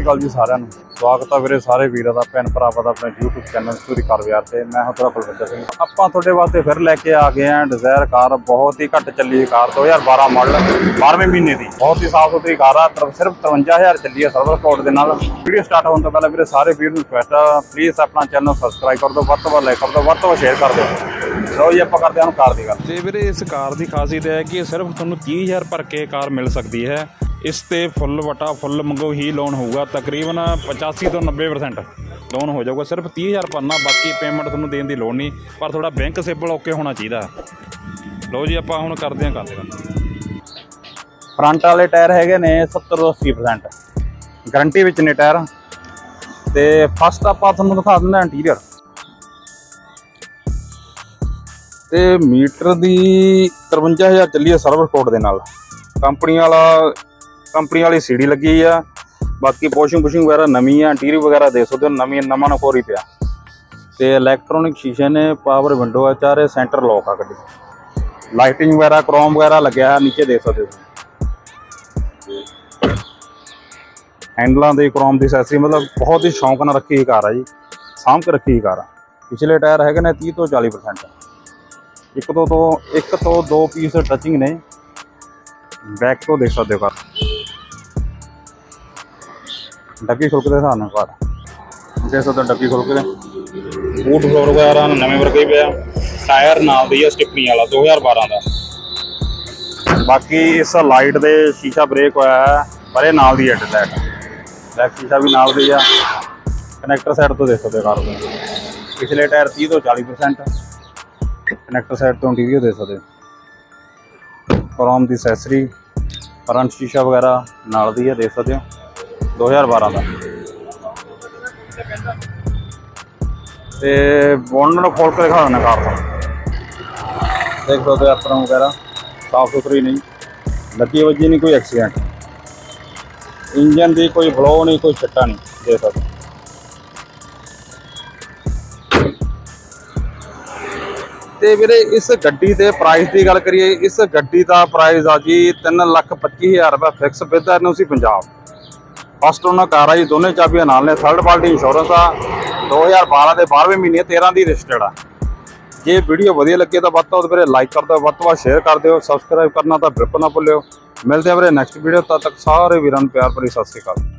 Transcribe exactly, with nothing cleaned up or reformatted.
श्री अकाल जी सारिਆਂ ਨੂੰ स्वागत है ਵੀਰੇ ਸਾਰੇ ਵੀਰਾਂ ਦਾ ਭੈਣ ਭਰਾਵਾਂ ਦਾ ਆਪਣੇ YouTube ਚੈਨਲ ਸਟੋਰੀ ਕਾਰ ਬਾਜ਼ਾਰ ਤੇ मैं ਹਾਂ ਤੁਹਾਡਾ ਕੁਲਵਿੰਦਰ ਸਿੰਘ। ਆਪਾਂ ਤੁਹਾਡੇ ਵਾਸਤੇ ਫਿਰ ਲੈ ਕੇ ਆ ਗਏ ਹਾਂ डिजायर कार। बहुत ही घट ਚੱਲੀ कार दो हज़ार बारह मॉडल बारहवें महीने की बहुत ही साफ सुथरी कार आ। सिर्फ तिरवंजा हज़ार ਚੱਲੀ है सर्विस कोड ਦੇ ਨਾਲ। वीडियो स्टार्ट होने तो पहले ਵੀਰੇ ਸਾਰੇ ਵੀਰ ਨੂੰ ਰਿਕੁਐਸਟ ਆ प्लीज़ अपना चैनल सबसक्राइब कर दो, ਵੱਧ ਤੋਂ ਵੱਧ ਲਾਈਕ ਕਰ दो, ਵੱਧ ਤੋਂ ਵੱਧ शेयर कर दो। ਲਓ ਜੀ ਆਪਾਂ ਕਰਦੇ ਹਾਂ ਕਾਰ ਦੀ ਗੱਲ। ਤੇ ਵੀਰੇ ਇਸ ਕਾਰ ਦੀ ਖਾਸੀਅਤ ਹੈ ਕਿ ਸਿਰਫ ਤੁਹਾਨੂੰ तीस हज़ार ਭਰ ਕੇ ਕਾਰ ਮਿਲ ਸਕਦੀ है। इस ते फुल वटा फुल मंगो ही लोन होगा, तकरीबन पचासी तो नब्बे परसेंट लोन हो जाऊगा। सिर्फ तीस हज़ार भरना, बाकी पेमेंट थोड़ा देने की लोड़ नहीं, पर थोड़ा बैंक सिबिल ओके होना चाहिए। लो जी आप हुण करते हैं करते फ्रंट वाले टायर है ने सत्तर तो अस्सी परसेंट गारंटी विच ने टायर। तो फस्ट आप थोड़ा दिखा दें इंटीरियर। तो मीटर की तिरवंजा हज़ार चली है सर्विस कोड के नाल। कंपनी वाला कंपनी वाली सीढ़ी लगी है। बाकी वॉशिंग वूशिंग वगैरह नवी है, इंटीरियर वगैरह देख सकते हो नवी नवा ना कोरी पिया। तो इलैक्ट्रोनिक शीशे ने, पावर विंडो है चारे, सेंटर लॉक आ गड्डी, लाइटिंग वगैरह क्रोम वगैरह लगे है नीचे देख सकते हो। हैंडलों की क्रोम की सैसरी, मतलब बहुत ही शौक न रखी कार है जी, सामभ के रखी कार है। पिछले टायर है ने तीस तो चालीस परसेंट एक तो, तो एक तो दो पीस टचिंग ने। बैक तो देख सकते हो कार डग्गी खुल के हिसाब कार देख सकते हो, डग्गी खुल के बूट फ्लोर वगैरह नवे वर्गे ही पे। टायर नाल दी है स्टिपनी वाला दो हज़ार बारह का। बाकी इस लाइट दे शीशा ब्रेक होया है, पर यह नाल दी है लाइट, बैक शीशा भी नाल दी है। कनैक्टर साइड तो देख सकते हो कार को। पिछले टायर तीस तो चालीस परसेंट कनैक्टर साइड तो इंटीरियर देख सकते हो। क्रोम की सैसरी, फ्रंट शीशा वगैरह नाल दी है देख सकते हो दो हज़ार बारह का। तो बोनट खोल के दिखा देना कार को, देख सकते हो एप्रन वगैरह साफ सुथरी नहीं, लगी वजी नहीं, कोई एक्सीडेंट, इंजन की कोई फ्लो नहीं, कोई छिट्टा नहीं, देख सकते। तो वीरे इस गड्डी के प्राइस की गल करिए, इस गड्डी का प्राइस आ जी तीन लख पच्ची हज़ार रुपये fix with N O C Punjab. First owner car आ जी, दोनों चाबियां नाल ने। थर्ड पार्टी इंश्योरेंस आ, दो हज़ार बारह के बारहवें महीने तेरह की रजिस्टर्ड आ। जे वीडियो वधिया लगे तो वध तो वध लाइक कर दो, वध तो वध शेयर कर दो, सबसक्राइब करना तो बिल्कुल ना भुल्लियो। मिलते हैं वीरे नैक्सट वीडियो, तद तक सारे वीरां नूं प्यार भरी सत श्री अकाल।